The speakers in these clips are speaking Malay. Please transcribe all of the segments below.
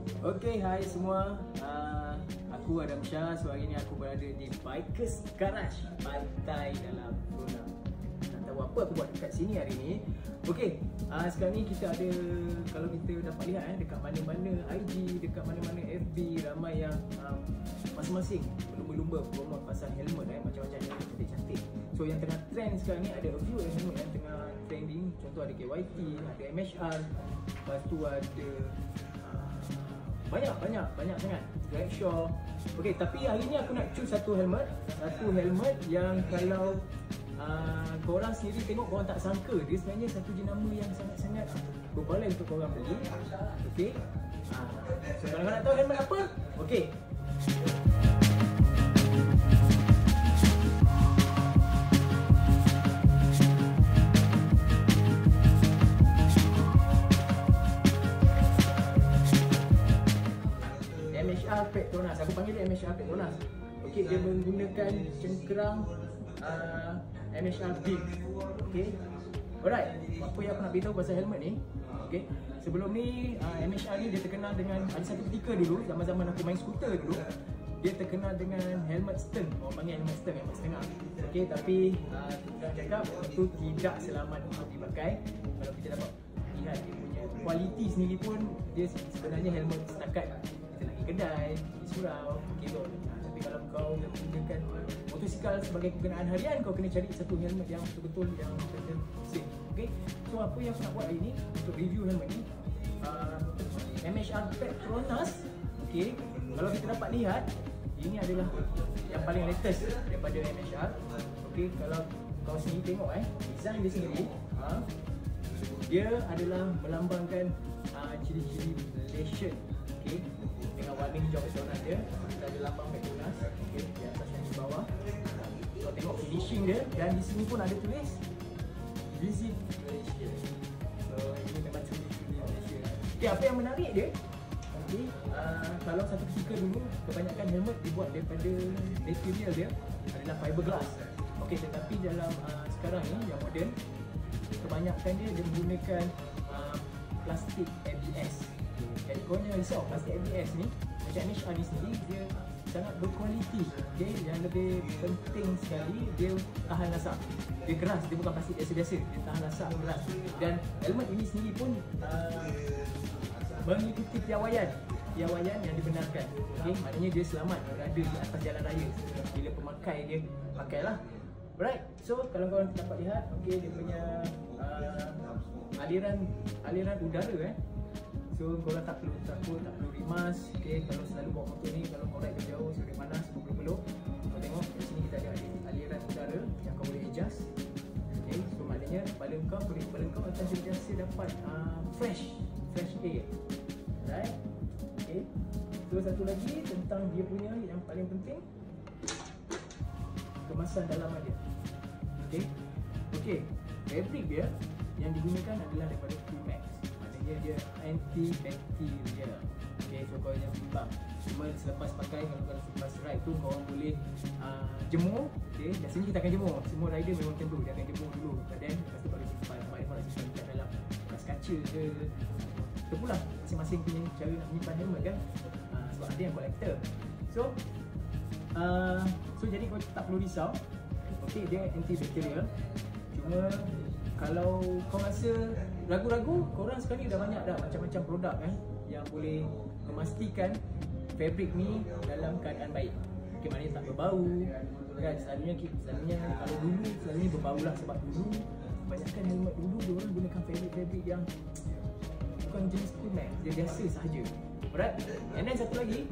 Okay, hai semua. Aku Adam Shah. So hari ni aku berada di Bikers Garage Pantai dalam Brunei. Tak tahu apa aku buat dekat sini hari ni. Okay, sekarang ni kita ada, kalau kita dapat lihat dekat mana-mana IG, dekat mana-mana FB, ramai yang masing-masing berlumba-lumba promote pasal helmet macam-macam helmet cantik-cantik. So yang tengah trend sekarang ni ada a few helmet yang tengah trending. Contoh ada KYT, ada MHR, lepas tu ada banyak sangat Dragshaw. Okay, tapi hari ni aku nak choose satu helmet yang kalau korang sendiri tengok, korang tak sangka dia sebenarnya satu jenama yang sangat-sangat berbaloi untuk korang beli. Okay, so kalau korang nak tahu helmet apa, okay, MHR Petronas. Aku panggil dia MHR Petronas. Okey, dia menggunakan cengkerang MHR Beam. Okey. Alright, apa yang aku nak beritahu pasal helmet ni? Okey. Sebelum ni MHR ni dia terkenal dengan, ada satu ketika dulu zaman-zaman aku main skuter dulu, dia terkenal dengan helmet stern. Orang panggil helmet stern, helmet setengah. Okey, tapi kita cakap itu tidak selamat untuk dipakai. Kalau kita dapat lihat dia punya kualiti sendiri pun, dia sebenarnya helmet setakat kedai, di surau, kebel. Tapi kalau kau menggunakan motosikal sebagai kegunaan harian, kau kena cari satu helmet yang betul-betul yang betul safe. Okay? So apa yang aku nak buat hari ni untuk review helmet ni, MHR Petronas. Okay, kalau kita dapat lihat, ini adalah yang paling latest daripada MHR. Okay, kalau kau sendiri tengok design dia sendiri, dia adalah melambangkan ciri-ciri Malaysian. Okay, dengan warna hijau Petronas dia, kita ada lambang Petronas, okay, di atas dan di bawah. So tengok finishing dia, dan di sini pun ada tulis Visit Malaysia. So ini memang ciri-ciri Malaysia. Okay, apa yang menarik dia, okay, kalau satu ketika dulu kebanyakan helmet dibuat daripada material dia adalah fiberglass. Okay, tetapi dalam sekarang ni yang moden, kebanyakan dia menggunakan plastik ABS. Jadi korang jangan risau, plastik ABS ni macam MHR ni sendiri, dia sangat berkualiti. Okay, yang lebih penting sekali, dia tahan lasak. Dia keras, dia bukan plastik biasa-biasa, dia tahan lasak, keras. Dan helmet ini sendiri pun mengikuti piawaian yang dibenarkan. Okay, maknanya dia selamat berada di atas jalan raya bila pemakai dia pakailah. Alright, so kalau korang dapat lihat, okay, dia punya aliran udara so korang tak perlu takut, tak perlu rimas. Okay, kalau selalu bawa motor ni, kalau kau ride jauh, sudah panas, berpeluh-peluh, kau tengok di sini kita ada aliran udara yang kau boleh adjust. Okay, so maknanya kepala kau akan sentiasa dapat fresh air. Right? Okay, so satu lagi tentang dia punya yang paling penting, kemasan dalaman dia. Okay, fabric dia yang digunakan adalah daripada Max. Dia anti-bacteria. Okay, so kau jangan timbang. Cuma selepas pakai, kalau selepas ride tu korang boleh jemur. Okay, biasanya kita akan jemur. Semua rider memang macam tu, dia akan jemur dulu. Then lepas tu baru simpan. Kau nak simpan dekat dalam bekas kaca ke. Itu pula masing-masing punya cara nak menyimpan helmet kan. Sebab ada yang collector. So jadi kau tak perlu risau. Okay, dia anti-bacteria. Cuma kalau kau rasa ragu-ragu, korang sekarang ni dah banyak dah macam-macam produk yang boleh memastikan fabric ni dalam keadaan baik. Okay, maknanya tak berbau kan. Selalunya kalau dulu selalunya berbau lah, sebab dulu kebanyakan helmet dulu dia orang gunakan fabric yang bukan jenis Max, dia biasa sahaja. Alright, and then satu lagi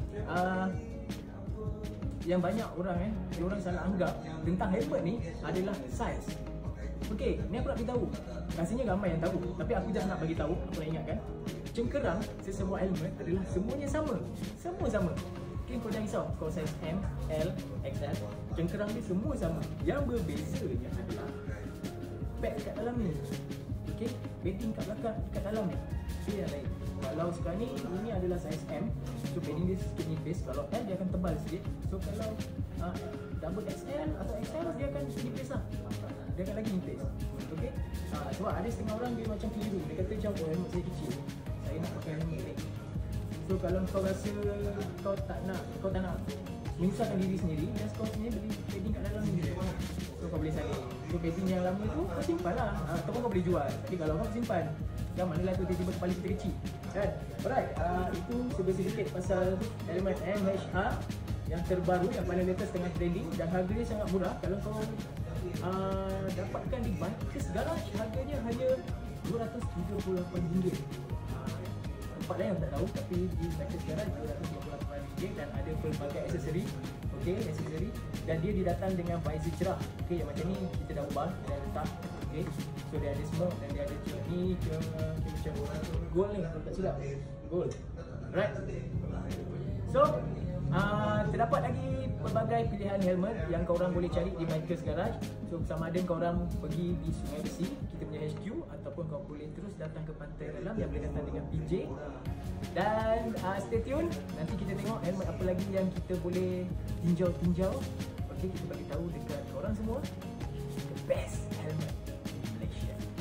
yang banyak orang dia orang salah anggap tentang helmet ni adalah size. Okay, ni aku nak beritahu. Rasanya ramai yang tahu, tapi aku just nak bagi tahu, aku nak ingatkan. Cengkerang sesebuah helmet adalah semuanya sama. Semua sama. Okay, kau jangan risau. Kau size M, L, XL, cengkerang dia semua sama. Yang berbezanya adalah pad kat dalam ni. Okay, padding kat belakang, kat dalam ni. Dia yang lain. Kalau sekarang ni, ini adalah size M. So padding dia sikit nipis. Kalau L dia akan tebal sikit. So kalau double XL atau XL dia akan nipis lah. Dia akan lagi nipis. Okay, sebab ada setengah orang dia macam keliru. Dia kata macam, oh helmet saya kecil, saya nak pakai helmet ni. So So kalau kau rasa kau tak nak menyusahkan diri sendiri, just kau sendiri beli padding kat dalam ni. So kau boleh salin. So padding yang lama tu kau simpan lah, ataupun kau boleh jual. Tapi kalau kau simpan, jangan manalah tu tiba-tiba kepala kita kecil kan. Alright, itu sedikit pasal elemen MHR yang terbaru, yang paling latest tengah trending dan harganya sangat murah. Kalau kau dapatkan di Bikers Garage, harganya hanya RM238. Tempat lain aku tak tahu, tapi di Bikers Garage RM238 dan ada pelbagai aksesori. Okey, aksesori, dan dia didatang dengan visor cerah. Okey, yang macam ni kita dah ubah, kita dah letak. Okey, so dia ada smoke dan dia ada ni macam gold ni, kalau tak silap gold. Alright, so terdapat lagi pelbagai pilihan helmet yang korang boleh cari di Bikers Garage. So sama ada korang pergi di Sungai Besi, kita punya HQ, ataupun kau boleh terus datang ke Pantai Dalam yang boleh datang dengan PJ. Dan stay tune, nanti kita tengok helmet apa lagi yang kita boleh tinjau. Okay, kita bagi tahu dekat korang semua the best helmet Malaysia.